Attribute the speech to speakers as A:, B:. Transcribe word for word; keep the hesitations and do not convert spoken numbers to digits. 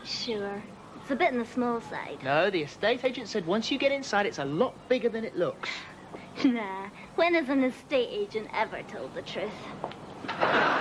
A: not sure. It's a bit on the small side.
B: No, the estate agent said once you get inside, it's a lot bigger than it looks.
A: Nah, when has an estate agent ever told the truth?